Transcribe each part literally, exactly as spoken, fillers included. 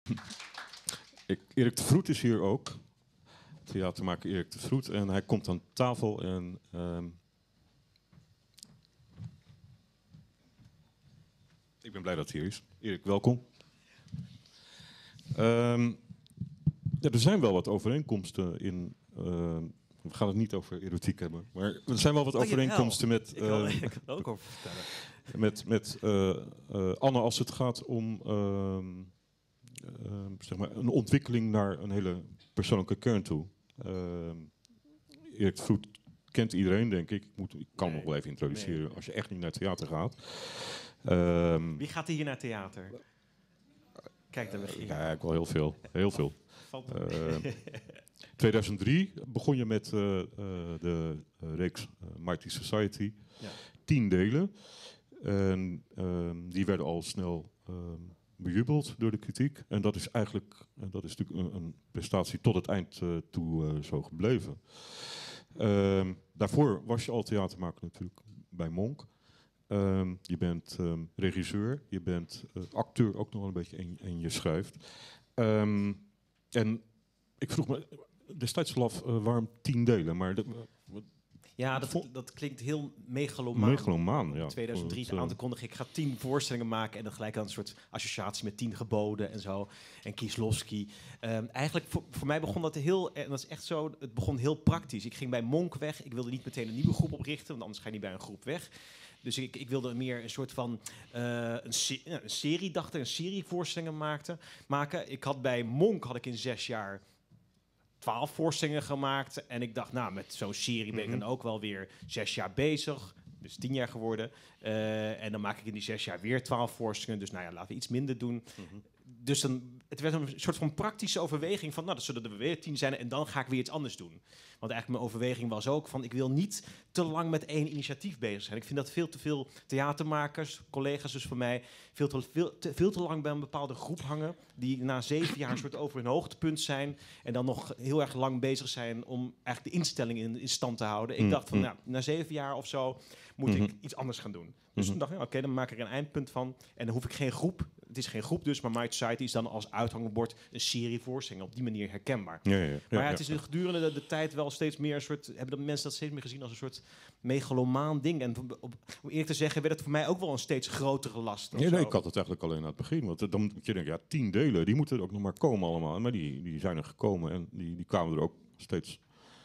Ik, Erik de Vroet is hier ook. Theatermaker Erik de Vroet. En hij komt aan tafel en... Um, ik ben blij dat hij hier is. Erik, welkom. Um, ja, er zijn wel wat overeenkomsten in... Uh, we gaan het niet over erotiek hebben. Maar er zijn wel wat oh, overeenkomsten met... Ik kan, uh, ik kan er ook over vertellen. Met, met uh, uh, Anne als het gaat om... Uh, uh, zeg maar een ontwikkeling naar een hele persoonlijke kern toe. Uh, Erik de Vroet kent iedereen, denk ik. Ik, moet, ik kan nee, nog wel even introduceren nee. als je echt niet naar theater gaat. Um, Wie gaat hier naar theater? Kijk, daar begin je. Ja, ik wel heel veel. Heel veel. Uh, tweeduizend drie begon je met uh, uh, de uh, reeks uh, Mighty Society. Ja. Tien delen. En uh, die werden al snel uh, bejubeld door de kritiek. En dat is eigenlijk uh, dat is natuurlijk een, een prestatie tot het eind uh, toe uh, zo gebleven. Uh, daarvoor was je al theatermaker natuurlijk bij Monk. Uh, je bent um, regisseur, je bent uh, acteur ook nog wel een beetje en, en je schrijft. Um, en ik vroeg me destijds al af, uh, waarom tien delen? Maar de, uh, ja, dat, dat klinkt heel megalomaan. Megalomaan, ja. In tweeduizend drie aan te kondigen, ik ga tien voorstellingen maken en dan gelijk aan een soort associatie met tien geboden en zo. En Kieslowski. Um, eigenlijk, voor, voor mij begon dat heel, en dat is echt zo, het begon heel praktisch. Ik ging bij Monk weg, ik wilde niet meteen een nieuwe groep oprichten, want anders ga je niet bij een groep weg. Dus ik, ik wilde meer een soort van uh, een, se- nou, een serie, dacht ik, een serie voorstellingen maakte, maken. Ik had bij Monk had ik in zes jaar twaalf voorstellingen gemaakt. En ik dacht, nou, met zo'n serie ben ik dan ook wel weer zes jaar bezig. Dus tien jaar geworden. Uh, en dan maak ik in die zes jaar weer twaalf voorstellingen. Dus nou ja, laten we iets minder doen. Mm-hmm. Dus dan, het werd een soort van praktische overweging van, nou, dat zullen er weer tien zijn en dan ga ik weer iets anders doen. Want eigenlijk mijn overweging was ook van, ik wil niet te lang met één initiatief bezig zijn. Ik vind dat veel te veel theatermakers, collega's dus van mij, veel te, veel, te, veel te lang bij een bepaalde groep hangen, die na zeven jaar een soort over hun hoogtepunt zijn en dan nog heel erg lang bezig zijn om eigenlijk de instelling in, in stand te houden. Ik dacht van, nou, na zeven jaar of zo moet ik iets anders gaan doen. Dus toen dacht ik, oké, okay, dan maak ik er een eindpunt van en dan hoef ik geen groep. Het is geen groep dus, maar Mighty Society is dan als uithangbord een serie voorstellingen. Op die manier herkenbaar. Ja, ja, ja, maar ja, het is ja. gedurende de, de tijd wel steeds meer een soort... hebben de mensen dat steeds meer gezien als een soort megalomaan ding. En om eerlijk te zeggen werd het voor mij ook wel een steeds grotere last. Nee, nee, ik had het eigenlijk alleen aan het begin. Want dan moet je denken, ja, tien delen, die moeten er ook nog maar komen allemaal. Maar die, die zijn er gekomen en die, die kwamen er ook steeds...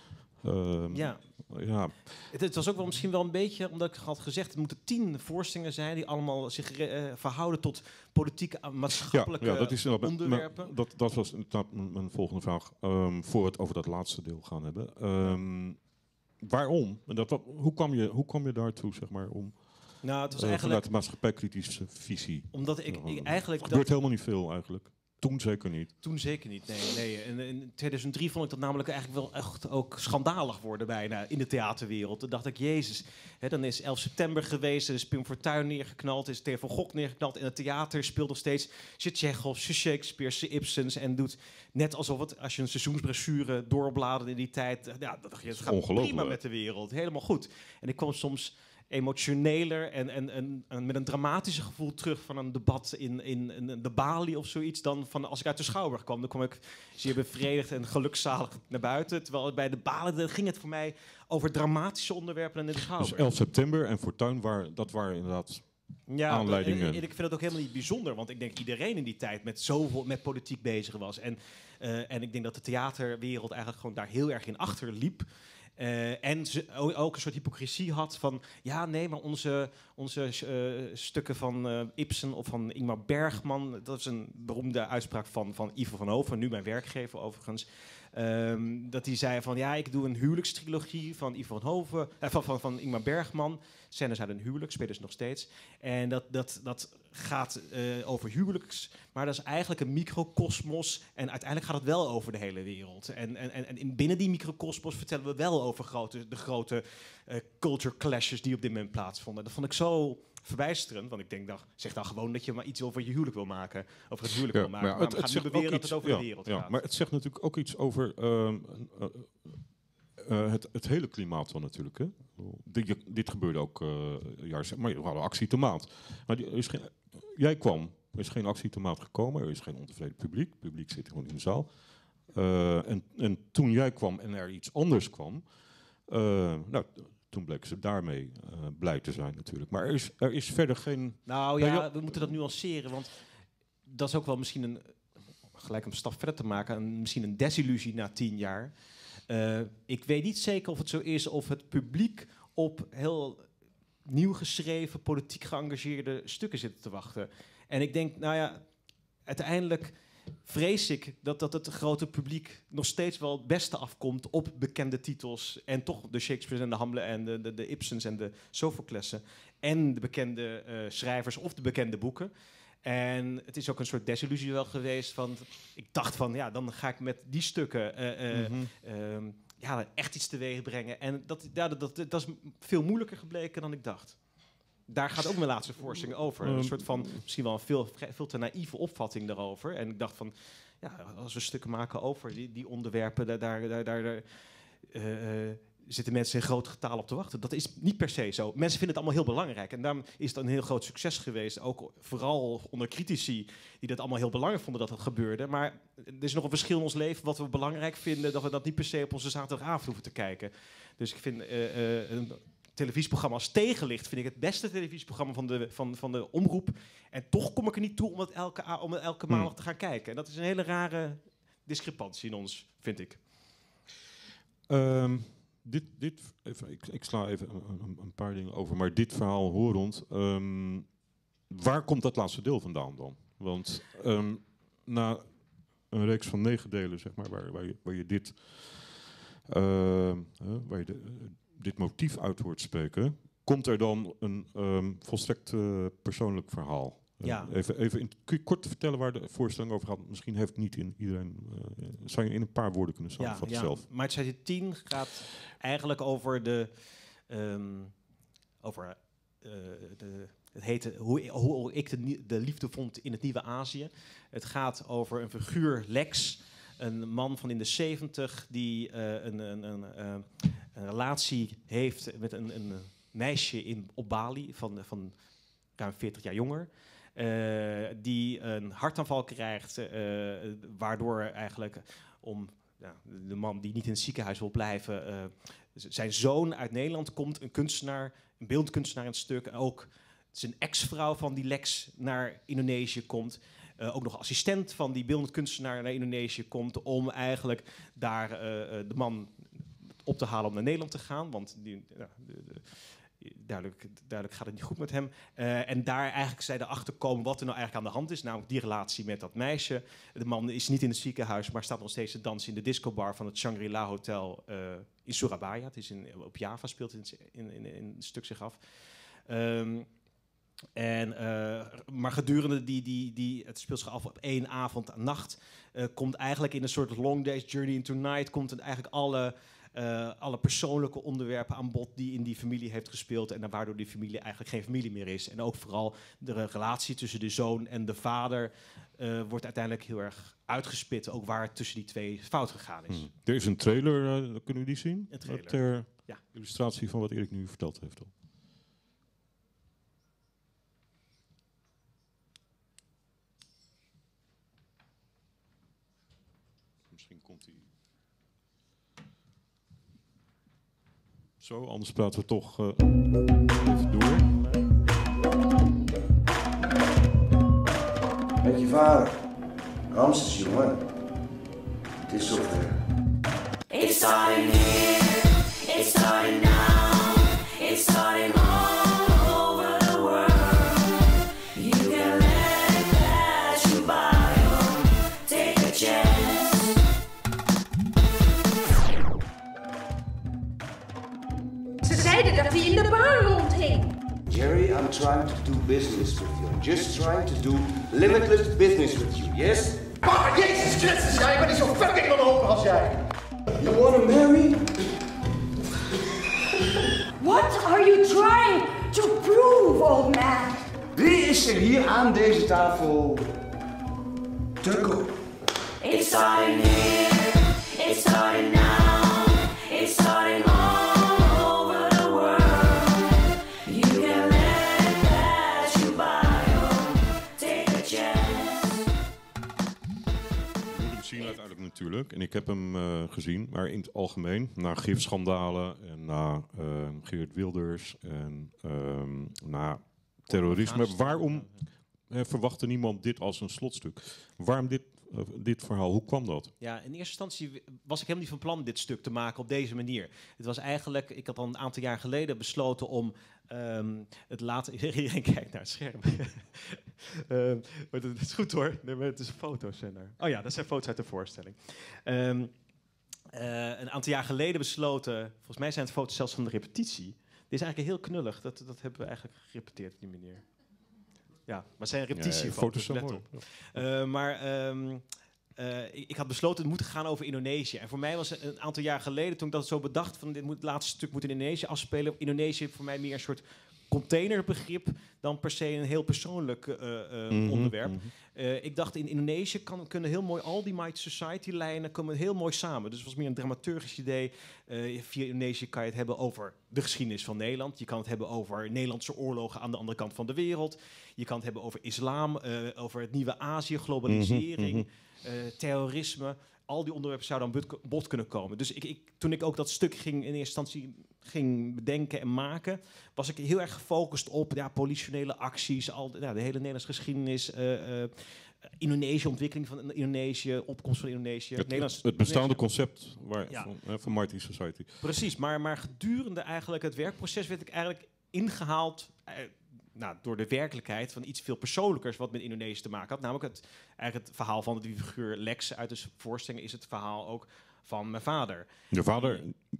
Uh, ja. ja. Het, het was ook wel misschien wel een beetje, omdat ik had gezegd, het moeten tien voorstellingen zijn die allemaal zich uh, verhouden tot politieke, uh, maatschappelijke ja, ja, dat is, uh, onderwerpen. Maar, dat, dat was inderdaad mijn volgende vraag, um, voor we het over dat laatste deel gaan hebben. Um, waarom? Dat, wat, hoe, kwam je, hoe kwam je daartoe, zeg maar, om... Nou, het was uh, eigenlijk vanuit de maatschappijkritische visie. Omdat ik, ik eigenlijk... Het gebeurt dat, helemaal niet veel, eigenlijk. Toen zeker niet. Toen zeker niet, nee. nee. En in tweeduizend drie vond ik dat namelijk eigenlijk wel echt ook schandalig worden bijna in de theaterwereld. Toen dacht ik, jezus, hè, dan is elf september geweest, er is Pim Fortuyn neergeknald, is Theo van Gogh neergeknald. En het theater speelt nog steeds Tchekhov, Shakespeare, Ibsens en doet net alsof het, als je een seizoensbrochure doorbladert in die tijd, ja, dat dacht je, het gaat prima met de wereld, helemaal goed. En ik kwam soms... emotioneler en, en, en, en met een dramatischer gevoel terug van een debat in, in, in de Bali of zoiets dan van als ik uit de Schouwburg kwam. Dan kwam ik zeer bevredigd en gelukzalig naar buiten. Terwijl bij de Bali ging het voor mij over dramatische onderwerpen en in de Schouwburg. Dus elf september en Fortuyn, waar, dat waren inderdaad ja, aanleidingen. En, en ik vind het ook helemaal niet bijzonder, want ik denk iedereen in die tijd met zoveel met politiek bezig was. En, uh, en ik denk dat de theaterwereld eigenlijk gewoon daar heel erg in achterliep. Uh, en ze ook een soort hypocrisie had van... ja, nee, maar onze, onze uh, stukken van uh, Ibsen of van Ingmar Bergman... dat is een beroemde uitspraak van, van Ivo van Hoven, nu mijn werkgever overigens... Um, dat hij zei van, ja, ik doe een huwelijkstrilogie van Ivo van Hoven... Uh, van, van, van Ingmar Bergman. Scènes uit een huwelijk, spelen ze nog steeds. En dat, dat, dat gaat uh, over huwelijks... maar dat is eigenlijk een microcosmos... en uiteindelijk gaat het wel over de hele wereld. En, en, en, en binnen die microcosmos vertellen we wel over grote, de grote uh, culture clashes... die op dit moment plaatsvonden. Dat vond ik zo... verbijsterend, want ik denk, dan, zeg dan gewoon dat je maar iets over je huwelijk wil maken. Over het huwelijk ja, wil maken. Maar, maar het, we gaan nu beweren dat het over ja, de wereld ja, gaat. Maar het zegt natuurlijk ook iets over uh, uh, uh, het, het hele klimaat van natuurlijk. Hè? Dit, dit gebeurde ook uh, jaar, maar we hadden actie tomaat. Maar die, is geen, jij kwam Er is geen actietomaat gekomen, er is geen ontevreden publiek. Het publiek zit gewoon in de zaal. Uh, en, en toen jij kwam en er iets anders kwam, uh, nou, toen bleken ze daarmee uh, blij te zijn natuurlijk. Maar er is, er is verder geen... Nou ja, we moeten dat nuanceren, want dat is ook wel misschien een... gelijk een stap verder te maken, een, misschien een desillusie na tien jaar. Uh, ik weet niet zeker of het zo is of het publiek op heel nieuw geschreven, politiek geëngageerde stukken zit te wachten. En ik denk, nou ja, uiteindelijk vrees ik dat, dat het grote publiek nog steeds wel het beste afkomt op bekende titels. En toch de Shakespeare en de Hamlet en de, de, de Ibsens en de Sophoclessen. En de bekende uh, schrijvers of de bekende boeken. En het is ook een soort desillusie wel geweest. Van, ik dacht van, ja, dan ga ik met die stukken uh, uh, mm-hmm. uh, ja, echt iets teweeg brengen. En dat, ja, dat, dat, dat is veel moeilijker gebleken dan ik dacht. Daar gaat ook mijn laatste voorstelling over. Een soort van, misschien wel een veel, veel te naïeve opvatting daarover. En ik dacht van, ja, als we stukken maken over die, die onderwerpen, daar, daar, daar, daar uh, zitten mensen in groot getal op te wachten. Dat is niet per se zo. Mensen vinden het allemaal heel belangrijk. En daarom is het een heel groot succes geweest. Ook vooral onder critici die dat allemaal heel belangrijk vonden dat het gebeurde. Maar er is nog een verschil in ons leven wat we belangrijk vinden, dat we dat niet per se op onze zaterdagavond hoeven te kijken. Dus ik vind uh, uh, een televisieprogramma als Tegenlicht vind ik het beste televisieprogramma van de, van, van de omroep. En toch kom ik er niet toe om het elke, om het elke maandag hmm. te gaan kijken. En dat is een hele rare discrepantie in ons, vind ik. Um. Dit, dit, even, ik, ik sla even een, een paar dingen over, maar dit verhaal horend, um, waar komt dat laatste deel vandaan dan? Want um, na een reeks van negen delen, zeg maar, waar, waar, je, waar je dit, uh, uh, waar je de, uh, dit motief uit hoort spreken, komt er dan een um, volstrekt uh, persoonlijk verhaal? Ja. Uh, even even in, kun je kort vertellen waar de voorstelling over gaat? Misschien heeft niet in iedereen... Uh, zou je in een paar woorden kunnen samenvatten ja, zelf? Ja, Maarten tien gaat eigenlijk over de... Um, over uh, de... Het heet hoe, hoe ik de, de liefde vond in het nieuwe Azië. Het gaat over een figuur, Lex, een man van in de zeventig die uh, een, een, een, uh, een relatie heeft met een, een meisje in, op Bali van, van ruim veertig jaar jonger. Uh, die een hartaanval krijgt, uh, waardoor eigenlijk om ja, de man die niet in het ziekenhuis wil blijven, uh, zijn zoon uit Nederland komt, een kunstenaar, een beeldkunstenaar in het stuk, ook zijn ex-vrouw van die Lex naar Indonesië komt. Uh, ook nog assistent van die beeldend kunstenaar naar Indonesië komt om eigenlijk daar uh, de man op te halen om naar Nederland te gaan, want die, uh, de, de, Duidelijk, duidelijk gaat het niet goed met hem. Uh, en daar eigenlijk zij erachter komen wat er nou eigenlijk aan de hand is. Namelijk die relatie met dat meisje. De man is niet in het ziekenhuis, maar staat nog steeds te dansen in de discobar van het Shangri-La Hotel uh, in Surabaya. Het is in, op Java speelt het in, in, in, in een stuk zich af. Um, en, uh, maar gedurende die, die, die, het speelt zich af op één avond en nacht, uh, komt eigenlijk in een soort long day's journey into night, komt het eigenlijk alle... Uh, alle persoonlijke onderwerpen aan bod die in die familie heeft gespeeld en waardoor die familie eigenlijk geen familie meer is. En ook vooral de relatie tussen de zoon en de vader uh, wordt uiteindelijk heel erg uitgespit, ook waar het tussen die twee fout gegaan is. Hmm. Er is een trailer, uh, kunnen we die zien? Een trailer. Ter ja. illustratie van wat Erik nu verteld heeft. Al. Misschien komt hij... Zo, anders praten we toch uh, even door. Met je vader. Ramses, jongen. Het is zover. It's starting here. It's starting now. It's starting all over the world. You can let it pass you by or take a chance. Ze zeiden dat hij in de baan rondhing. Jerry, I'm trying to do business with you. I'm just trying to do limitless business with you, yes? Papa, Jezus Christus, jij bent niet zo fucking onhopen als jij. You wanna marry? What are you trying to prove, old man? Wie is er hier aan deze tafel te koop? It's starting here. It's starting now. It's starting all. Yeah. zien uiteindelijk natuurlijk. En ik heb hem uh, gezien, maar in het algemeen. Na gifschandalen en na uh, Geert Wilders en uh, na terrorisme. Waarom uh, verwachtte niemand dit als een slotstuk? Waarom dit, uh, dit verhaal? Hoe kwam dat? Ja, in eerste instantie was ik helemaal niet van plan dit stuk te maken op deze manier. Het was eigenlijk, ik had al een aantal jaar geleden besloten om um, het later... Iedereen kijkt naar het scherm. uh, maar dat is goed hoor. Nee, maar het is foto's. Zijn er. Oh ja, dat zijn foto's uit de voorstelling. Um, uh, een aantal jaar geleden besloten, volgens mij zijn het foto's zelfs van de repetitie. Dit is eigenlijk heel knullig. Dat, dat hebben we eigenlijk gerepeteerd op die manier. Ja, maar het zijn repetitiefoto's. Ja, ja, let op. Uh, maar... Um, Uh, ik, ik had besloten het moet gaan over Indonesië. En voor mij was het een aantal jaar geleden, toen ik dat zo bedacht, van dit moet, het laatste stuk moet in Indonesië afspelen. Indonesië voor mij meer een soort containerbegrip dan per se een heel persoonlijk uh, uh, mm-hmm, onderwerp. Mm-hmm. Uh, ik dacht in Indonesië kan, kunnen heel mooi al die Might Society lijnen komen heel mooi samen. Dus het was meer een dramaturgisch idee. Uh, via Indonesië kan je het hebben over de geschiedenis van Nederland. Je kan het hebben over Nederlandse oorlogen aan de andere kant van de wereld. Je kan het hebben over islam, uh, over het nieuwe Azië, globalisering. Mm-hmm. Uh, terrorisme, al die onderwerpen zouden aan bod, bod kunnen komen. Dus ik, ik, toen ik ook dat stuk ging in eerste instantie ging bedenken en maken, was ik heel erg gefocust op ja, politionele acties, al, ja, de hele Nederlandse geschiedenis, uh, uh, Indonesië, ontwikkeling van Indonesië, opkomst van Indonesië. Het, Nederlands, het bestaande concept waar, ja. van, uh, van Mighty Society. Precies, maar, maar gedurende eigenlijk het werkproces werd ik eigenlijk ingehaald... Uh, Nou, door de werkelijkheid van iets veel persoonlijkers wat met Indonesië te maken had. Namelijk het, eigenlijk het verhaal van die figuur Lex uit de voorstelling is het verhaal ook van mijn vader. Je vader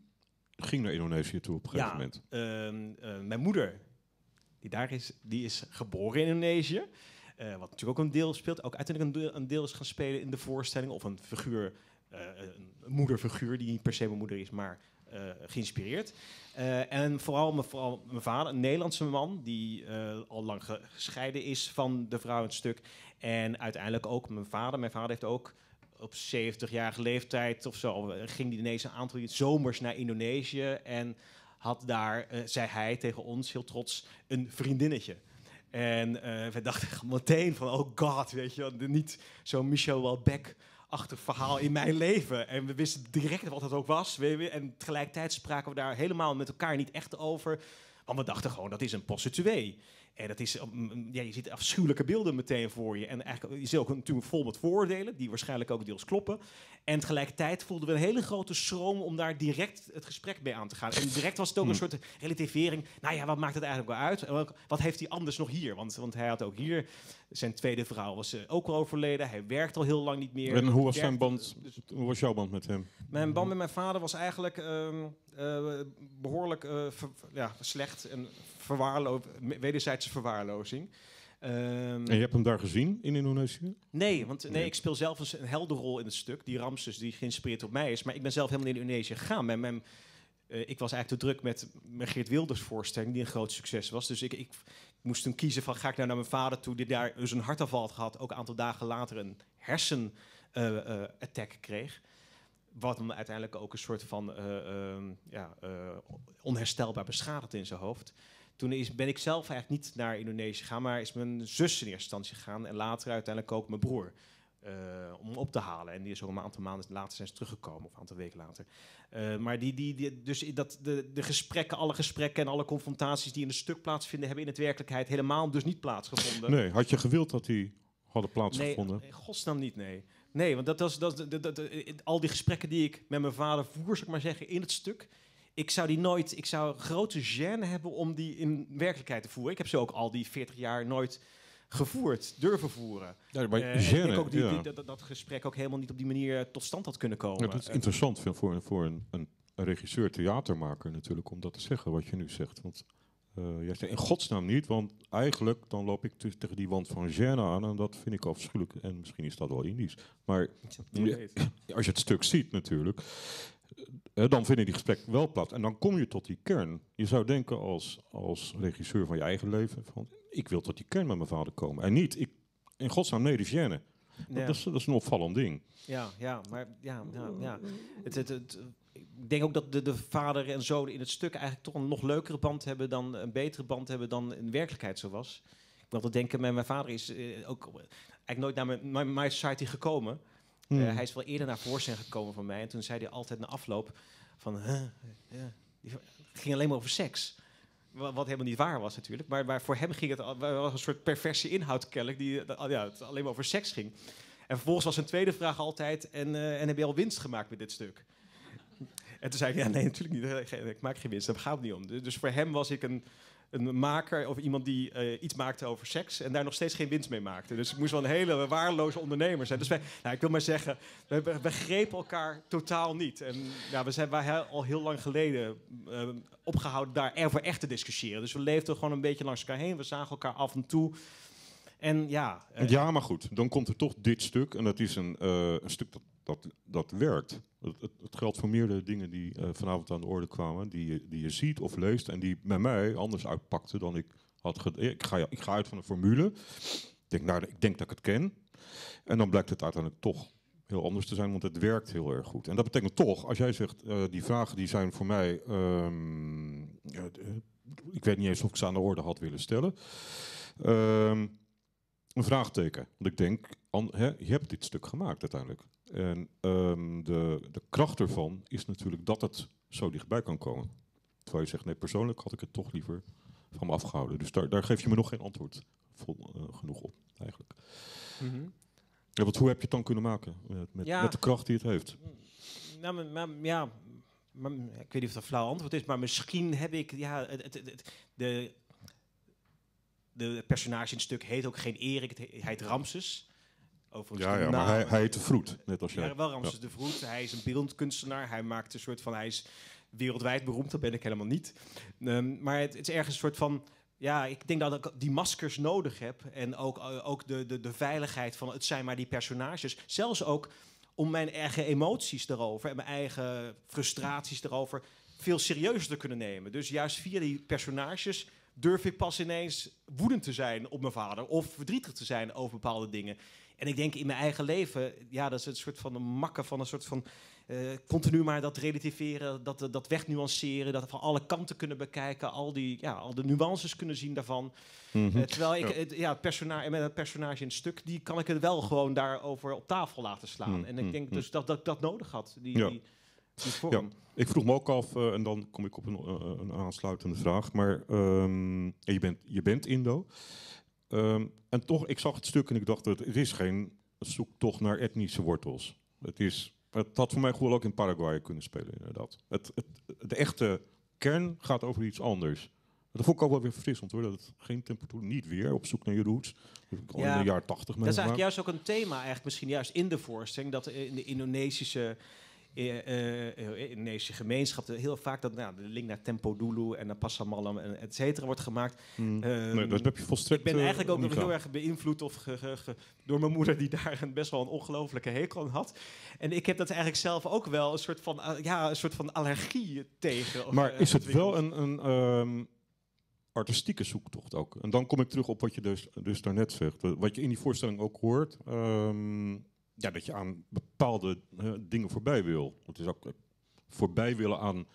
ging naar Indonesië toe op een gegeven ja, moment. Uh, uh, mijn moeder, die daar is, die is geboren in Indonesië. Uh, wat natuurlijk ook een deel speelt. Ook uiteindelijk een deel, een deel is gaan spelen in de voorstelling. Of een figuur, uh, een moederfiguur die niet per se mijn moeder is, maar... Uh, geïnspireerd. Uh, en vooral, me, vooral mijn vader, een Nederlandse man... die uh, al lang gescheiden is van de vrouw in het stuk. En uiteindelijk ook mijn vader. Mijn vader heeft ook op zeventigjarige leeftijd of zo... ging die ineens een aantal zomers naar Indonesië... en had daar, uh, zei hij tegen ons heel trots, een vriendinnetje. En uh, wij dachten meteen van, oh god, weet je... niet zo'n Michel Houellebecq... achtig verhaal in mijn leven. En we wisten direct wat het ook was. En tegelijkertijd spraken we daar helemaal met elkaar niet echt over. Want we dachten gewoon, dat is een prostituee. En dat is, ja, je ziet afschuwelijke beelden meteen voor je. En eigenlijk, je zit ook natuurlijk vol met vooroordelen, die waarschijnlijk ook deels kloppen. En tegelijkertijd voelden we een hele grote schroom om daar direct het gesprek mee aan te gaan. En direct was het ook een soort relativering. Nou ja, wat maakt het eigenlijk wel uit? Wat heeft hij anders nog hier? Want, want hij had ook hier... Zijn tweede vrouw was uh, ook al overleden. Hij werkt al heel lang niet meer. En hoe was zijn band? Dus, hoe was jouw band met hem? Mijn band met mijn vader was eigenlijk um, uh, behoorlijk uh, ver, ja, slecht en verwaarlo- wederzijdse verwaarlozing. Um, en je hebt hem daar gezien in Indonesië? Nee, want nee, nee. ik speel zelf een, een heldenrol in het stuk. Die Ramses die geïnspireerd op mij is. Maar ik ben zelf helemaal in Indonesië gegaan. Mijn, mijn, uh, ik was eigenlijk te druk met mijn Geert Wilders voorstelling, die een groot succes was. Dus ik, ik, ik moest toen kiezen van, ga ik nou naar mijn vader toe, die daar dus een hartaanval had gehad. Ook een aantal dagen later een hersenattack uh, uh, kreeg. Wat hem uiteindelijk ook een soort van uh, uh, ja, uh, onherstelbaar beschadigd in zijn hoofd. Toen is, ben ik zelf eigenlijk niet naar Indonesië gegaan, maar is mijn zus in eerste instantie gegaan. En later uiteindelijk ook mijn broer. Uh, om hem op te halen. En die is ook een aantal maanden later zijn ze teruggekomen, of een aantal weken later. Uh, maar die, die, die, dus dat de, de gesprekken, alle gesprekken en alle confrontaties die in het stuk plaatsvinden, hebben in het werkelijkheid helemaal dus niet plaatsgevonden. Nee, had je gewild dat die hadden plaatsgevonden? Nee, in godsnaam niet, nee. Nee, want dat was, dat, dat, dat, dat, al die gesprekken die ik met mijn vader voer, zou ik maar zeggen, in het stuk. Ik zou die nooit, ik zou grote gêne hebben om die in werkelijkheid te voeren. Ik heb ze ook al die veertig jaar nooit gevoerd, durven voeren. Ja, maar uh, gêne, ik denk ook die, ja. die, dat, dat gesprek ook helemaal niet op die manier tot stand had kunnen komen. Ja, dat is interessant voor, voor een, een, een regisseur, theatermaker natuurlijk, om dat te zeggen, wat je nu zegt. Want uh, jij zegt in godsnaam niet, want eigenlijk dan loop ik t- tegen die wand van gêne aan en dat vind ik afschuwelijk. En misschien is dat wel Indisch. Maar je, als je het stuk ziet natuurlijk, uh, dan vinden die gesprekken wel plaats. En dan kom je tot die kern. Je zou denken als, als regisseur van je eigen leven, van, ik wil tot die kern met mijn vader komen. En niet, ik, in godsnaam, nee, de gêne. Ja. Dat, is, dat is een opvallend ding. Ja, ja, maar ja, ja, ja. Het, het, het, ik denk ook dat de, de vader en zoon in het stuk eigenlijk toch een nog leukere band hebben dan een betere band hebben dan in werkelijkheid zo was. Ik wil dat denken, mijn, mijn vader is uh, ook eigenlijk nooit naar mijn, mijn, mijn society gekomen. Hmm. Uh, hij is wel eerder naar voorstelling gekomen van mij. En toen zei hij altijd na afloop van... Huh, uh, die, het ging alleen maar over seks. Wat, wat helemaal niet waar was natuurlijk. Maar, maar voor hem ging het al, was een soort perverse inhoud kennelijk... die uh, ja, het alleen maar over seks ging. En vervolgens was zijn tweede vraag altijd... en, uh, en heb je al winst gemaakt met dit stuk? En toen zei ik, ja, nee, natuurlijk niet. Ik maak geen winst, daar gaat het niet om. Dus voor hem was ik een, een maker of iemand die uh, iets maakte over seks... en daar nog steeds geen winst mee maakte. Dus ik moest wel een hele waardeloze ondernemer zijn. Dus wij, nou, ik wil maar zeggen, we, we begrepen elkaar totaal niet. En ja, we zijn wij al heel lang geleden uh, opgehouden daar over echt te discussiëren. Dus we leefden gewoon een beetje langs elkaar heen. We zagen elkaar af en toe... En ja, uh, ja, maar goed, dan komt er toch dit stuk. En dat is een, uh, een stuk dat, dat, dat werkt. Het, het, het geldt voor meerdere dingen die uh, vanavond aan de orde kwamen. Die je, die je ziet of leest. En die bij mij anders uitpakten dan ik had gedaan. Ik ga, ik ga uit van een formule. Ik denk, nou, ik denk dat ik het ken. En dan blijkt het uiteindelijk toch heel anders te zijn. Want het werkt heel erg goed. En dat betekent toch, als jij zegt, uh, die vragen die zijn voor mij... Um, uh, ik weet niet eens of ik ze aan de orde had willen stellen. Um, Een vraagteken. Want ik denk, an, hè, je hebt dit stuk gemaakt uiteindelijk. En um, de, de kracht ervan is natuurlijk dat het zo dichtbij kan komen. Terwijl je zegt, nee, persoonlijk had ik het toch liever van me afgehouden. Dus daar, daar geef je me nog geen antwoord vol, uh, genoeg op, eigenlijk. Mm-hmm. Ja, wat, hoe heb je het dan kunnen maken? Met, met, ja, met de kracht die het heeft? Nou, maar, maar, ja, maar, ik weet niet of dat een flauw antwoord is, maar misschien heb ik... Ja, het, het, het, de... De personage in het stuk heet ook geen Erik, hij heet Ramses. Overigens ja, ja, naam, maar hij, hij heet de Vroet, net als jij. Ja, wel Ramses ja. de Vroet. Hij is een beeldkunstenaar. Hij maakt een soort van... Hij is wereldwijd beroemd, dat ben ik helemaal niet. Um, maar het, het is ergens een soort van... Ja, ik denk dat ik die maskers nodig heb. En ook, uh, ook de, de, de veiligheid van het zijn maar die personages. Zelfs ook om mijn eigen emoties erover en mijn eigen frustraties erover veel serieuzer te kunnen nemen. Dus juist via die personages durf ik pas ineens woedend te zijn op mijn vader of verdrietig te zijn over bepaalde dingen. En ik denk in mijn eigen leven, ja, dat is een soort van een makken van een soort van uh, continu maar dat relativeren, dat, dat wegnuanceren, dat van alle kanten kunnen bekijken, al die, ja, al de nuances kunnen zien daarvan. Mm-hmm. Uh, terwijl ik, ja, het, ja, het personage, met het personage in het stuk, die kan ik het wel gewoon daarover op tafel laten slaan. Mm-hmm. En ik denk dus dat, dat ik dat nodig had, die, ja. die, die vorm. Ja. Ik vroeg me ook af, uh, en dan kom ik op een, uh, een aansluitende vraag, maar um, je, bent, je bent Indo. Um, en toch, ik zag het stuk en ik dacht, dat het is geen zoektocht naar etnische wortels. Het, is, het had voor mij gewoon ook in Paraguay kunnen spelen, inderdaad. Het, het, de echte kern gaat over iets anders. Dat vond ik ook wel weer verfrissend, hoor. Dat het geen temperatuur, niet weer op zoek naar je roots. Dat heb ik al ja, in de jaren tachtig Dat is eigenlijk juist ook een thema, eigenlijk misschien juist in de voorstelling, dat in de Indonesische... Uh, uh, Indonesische gemeenschap heel vaak dat nou, de link naar Tempo Dulu en naar Pasamalam en et cetera wordt gemaakt. Mm. Um, nee, dat heb je volstrekt. Ik ben eigenlijk ook uh, nog heel erg beïnvloed of ge, ge, ge, door mijn moeder die daar een best wel een ongelofelijke hekel aan had. En ik heb dat eigenlijk zelf ook wel een soort van uh, ja een soort van allergie tegen. Maar uh, is het wel een, een um, artistieke zoektocht ook? En dan kom ik terug op wat je dus, dus daarnet zegt. Wat je in die voorstelling ook hoort. Um, Ja, dat je aan bepaalde uh, dingen voorbij wil. Het is ook uh, voorbij willen aan,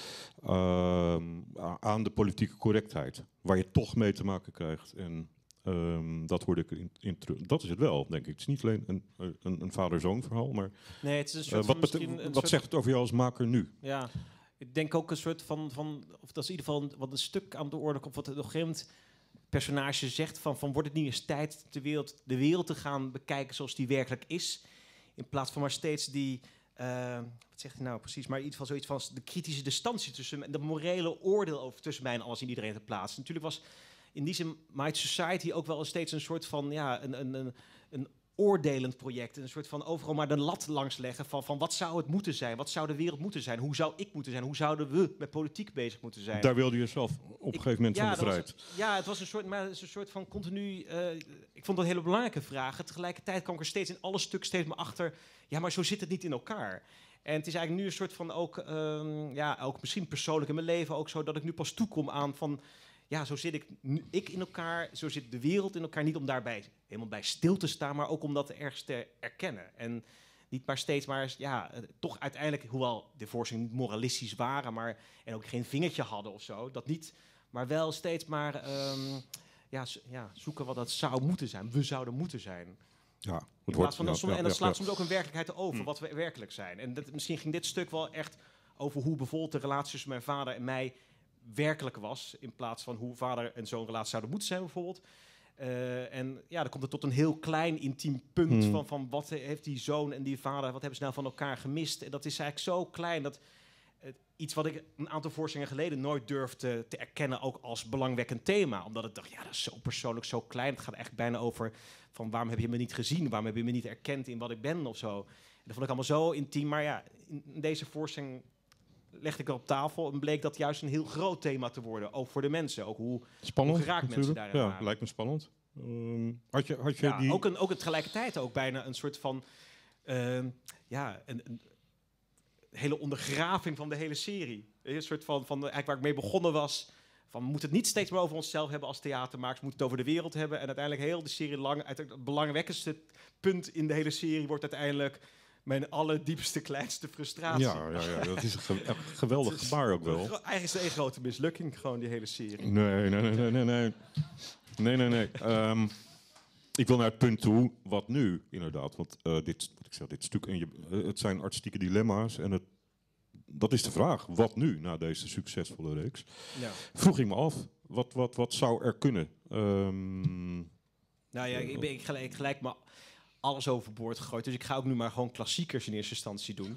uh, aan de politieke correctheid. Waar je toch mee te maken krijgt. En um, dat hoorde ik in, in terug. Dat is het wel, denk ik. Het is niet alleen een, een, een vader-zoon verhaal, maar... Nee, het is een soort uh, wat van misschien wat een soort zegt het over jou als maker nu? Ja, ik denk ook een soort van... van of dat is in ieder geval wat een stuk aan de orde komt... wat op een gegeven moment... personage zegt van, van wordt het niet eens tijd de wereld, de wereld te gaan bekijken zoals die werkelijk is, in plaats van maar steeds die, uh, wat zegt hij nou precies, maar in ieder geval zoiets van de kritische distantie tussen, de morele oordeel over tussen mij en alles en iedereen te plaatsen. Natuurlijk was in die zin Might Society ook wel steeds een soort van, ja, een, een, een, een oordelend project, een soort van overal maar de lat langs leggen van, van wat zou het moeten zijn, wat zou de wereld moeten zijn, hoe zou ik moeten zijn, hoe zouden we met politiek bezig moeten zijn. Daar wilde je zelf op een gegeven moment ja, van bevrijd. Was, ja, het was een soort, maar het is een soort van continu. Uh, ik vond dat een hele belangrijke vraag. Tegelijkertijd kwam ik er steeds in alle stukken steeds maar achter. Ja, maar zo zit het niet in elkaar. En het is eigenlijk nu een soort van ook, um, ja, ook misschien persoonlijk in mijn leven ook zo dat ik nu pas toekom aan van. Ja, zo zit ik, nu, ik in elkaar, zo zit de wereld in elkaar. Niet om daarbij helemaal bij stil te staan, maar ook om dat ergens te erkennen. En niet maar steeds maar, ja, toch uiteindelijk, hoewel de voorstellingen niet moralistisch waren, maar en ook geen vingertje hadden of zo, dat niet, maar wel steeds maar um, ja, ja, zoeken wat dat zou moeten zijn. We zouden moeten zijn. Ja, het In plaats wordt, van, ja, soms, ja, en dat ja, slaat ja. soms ook een werkelijkheid over, Hm. wat we werkelijk zijn. En dat, misschien ging dit stuk wel echt over hoe bijvoorbeeld de relatie tussen mijn vader en mij werkelijk was, in plaats van hoe vader en zoon relatie zouden moeten zijn bijvoorbeeld. Uh, en ja, dan komt het tot een heel klein intiem punt Hmm. van, van wat heeft die zoon en die vader, wat hebben ze nou van elkaar gemist. En dat is eigenlijk zo klein dat uh, iets wat ik een aantal voorstellingen geleden nooit durfde te erkennen, ook als belangwekkend thema. Omdat ik dacht, ja, dat is zo persoonlijk, zo klein. Het gaat echt bijna over van waarom heb je me niet gezien, waarom heb je me niet erkend in wat ik ben of zo. En dat vond ik allemaal zo intiem. Maar ja, in deze voorstelling legde ik er op tafel en bleek dat juist een heel groot thema te worden. Ook voor de mensen. Ook hoe, Spannend, hoe geraakt mensen natuurlijk. daarin Ja, waren. lijkt me spannend. Um, had je, had je Ja, die... ook, een, ook het tegelijkertijd ook bijna een soort van uh, ja, een, een hele ondergraving van de hele serie. Een soort van, van eigenlijk waar ik mee begonnen was. Van, we moeten het niet steeds meer over onszelf hebben als theatermakers. We moeten het over de wereld hebben. En uiteindelijk heel de serie lang. Het belangrijkste punt in de hele serie wordt uiteindelijk mijn allerdiepste, kleinste frustratie. Ja, ja, ja, dat is een ge- een geweldig Het is- gebaar ook wel. Eigenlijk is het een grote mislukking, gewoon die hele serie. Nee, nee, nee, nee, nee, nee. Nee, nee, nee. Ehm, ik wil naar het punt toe, wat nu, inderdaad. Want uh, dit, wat ik zeg, dit stuk, en je, uh, het zijn artistieke dilemma's. En het, dat is de vraag. Wat nu, na deze succesvolle reeks? Ja. Vroeg ik me af, wat, wat, wat zou er kunnen? Ehm, Nou ja, ik, ben, ik, gelijk, ik gelijk me alles overboord gegooid. Dus ik ga ook nu maar gewoon klassiekers in eerste instantie doen.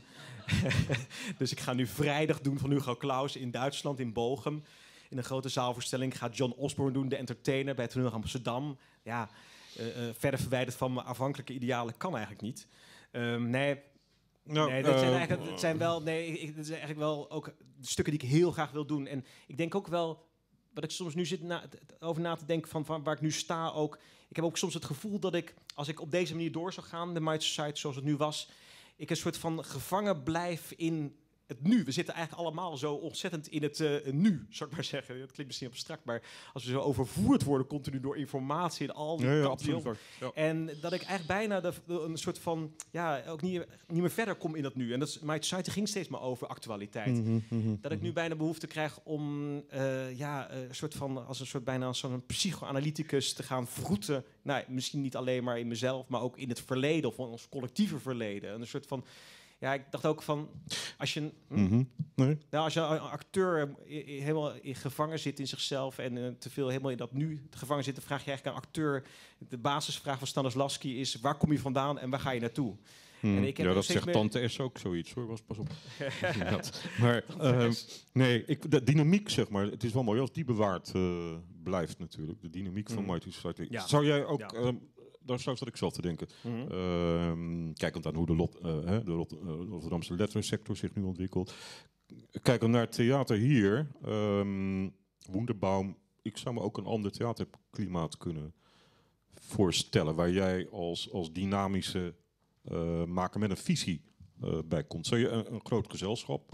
Dus ik ga nu vrijdag doen van Hugo Claus in Duitsland, in Bochum. In een grote zaalvoorstelling. Ik ga John Osborne doen, de entertainer, bij het Toneel Amsterdam. Ja, uh, uh, verder verwijderd van mijn afhankelijke idealen kan eigenlijk niet. Um, nee... nou, nee, dat zijn, uh, eigenlijk, dat zijn wel, nee, ik, dat zijn eigenlijk wel ook de stukken die ik heel graag wil doen. En ik denk ook wel, wat ik soms nu zit na, over na te denken van, van waar ik nu sta ook. Ik heb ook soms het gevoel dat ik, als ik op deze manier door zou gaan, de Might Society zoals het nu was, ik een soort van gevangen blijf in het nu. We zitten eigenlijk allemaal zo ontzettend in het uh, nu, zou ik maar zeggen. Dat klinkt misschien abstract, maar als we zo overvoerd worden continu door informatie en al die ja, ja, kanten die absoluut. op- Ja. En dat ik eigenlijk bijna de, de- een soort van, ja, ook niet, niet meer verder kom in dat nu. En dat is, My Society ging steeds maar over actualiteit. Mhm, mhm, Dat ik nu bijna behoefte krijg om, uh, ja, uh, een soort van, als een soort bijna als zo'n psychoanalyticus te gaan vroeten. Nou, misschien niet alleen maar in mezelf, maar ook in het verleden of ons collectieve verleden. En een soort van, ja, ik dacht ook van, als je, een- hm? Mhm. Nee? nou, als je een acteur eh, eh, helemaal in gevangen zit in zichzelf en uh, te veel helemaal in dat nu gevangen zit, dan vraag je eigenlijk aan een acteur. De basisvraag van Stanislavski is: waar kom je vandaan en waar ga je naartoe? Hmm. En ik heb ja, ook dat steeds zegt meer- Tante S ook zoiets hoor. Was pas op. Inderdaad. Maar ehm, nee, ik, de dynamiek zeg maar. Het is wel mooi als die bewaard eh, blijft natuurlijk. De dynamiek van Mhm. Mighty Society. Ja. Zou jij ook? Ja. ehm, daar zou zat ik zelf te denken. Mhm. Ehm, kijkend aan hoe de, lot, eh, hè, de Rot- eh, Rotterdamse letterensector zich nu ontwikkelt. Kijkend naar het theater hier. ehm Wunderbaum. Ik zou me ook een ander theaterklimaat kunnen voorstellen. Waar jij als, als dynamische uh, maker met een visie uh, bij komt. Zou je een, een groot gezelschap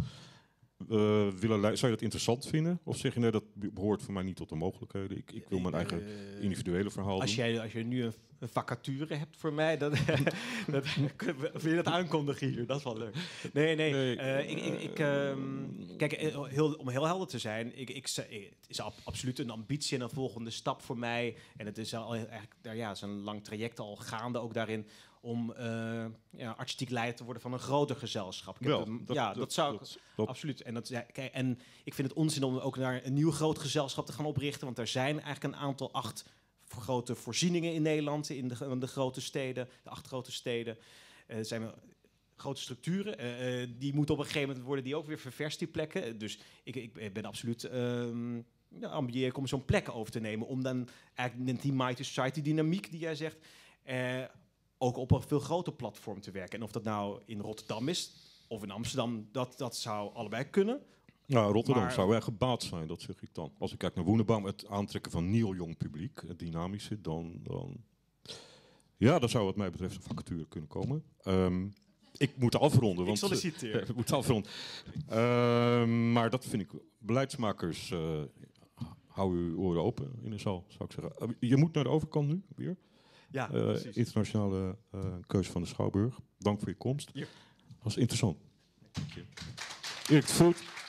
uh, willen leiden? Zou je dat interessant vinden? Of zeg je nee, dat behoort voor mij niet tot de mogelijkheden? Ik, ik wil mijn eigen Eh, individuele verhaal Als doen. jij, als je nu een, een vacature hebt voor mij, dan dat, wil je dat aankondigen hier? Dat is wel leuk. Nee, nee. Nee, eh, ik, ik, ik, ehm, kijk, eh, heel, om heel helder te zijn, ik, ik, het is ab- absoluut een ambitie en een volgende stap voor mij. En het is al eigenlijk, nou ja, het is een lang traject al gaande ook daarin om uh, ja, artistiek leider te worden van een groter gezelschap. Ik heb Wel, een- ja, dat, zou ik dat- dat- absoluut. En, dat, ja, kijk, en ik vind het onzin om ook naar een nieuw groot gezelschap te gaan oprichten, want er zijn eigenlijk een aantal acht grote voorzieningen in Nederland, in de, in de grote steden, de acht grote steden. Eh, Er zijn wel grote structuren. eh, eh, die moeten op een gegeven moment worden die ook weer ververst, die plekken. Eh, Dus ik, ik ben absoluut ehm ja, ambieer om zo'n plek over te nemen, om dan eigenlijk met die Mighty Society dynamiek die jij zegt, eh, ook op een veel groter platform te werken. En of dat nou in Rotterdam is of in Amsterdam, dat, dat zou allebei kunnen. Nou, Rotterdam Maar- zou erg gebaat zijn, dat zeg ik dan. Als ik kijk naar Wunderbaum, het aantrekken van nieuw jong publiek, het dynamische, dan, dan... Ja, daar zou wat mij betreft een vacature kunnen komen. Ehm, ik moet afronden. Want, Ik solliciteer. eh, ik moet afronden. Ehm, maar dat vind ik... Beleidsmakers, eh, hou uw oren open in de zaal, zou ik zeggen. Eh, je moet naar de overkant nu, weer. Ja, Eh, precies. internationale eh keuze van de Schouwburg. Dank voor je komst. Ja. Dat was interessant. Erik de Voet.